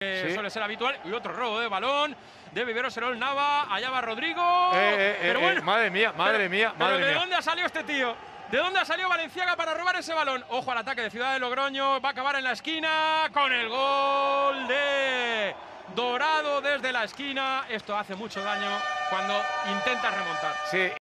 Sí. Suele ser habitual. Y otro robo de balón de Vivero Serol Nava. Allá va Rodrigo. Pero bueno, madre mía, madre mía, madre mía. ¿De dónde ha salido este tío? ¿De dónde ha salido Valenciaga para robar ese balón? Ojo al ataque de Ciudad de Logroño. Va a acabar en la esquina con el gol de Dorado desde la esquina. Esto hace mucho daño cuando intenta remontar. Sí.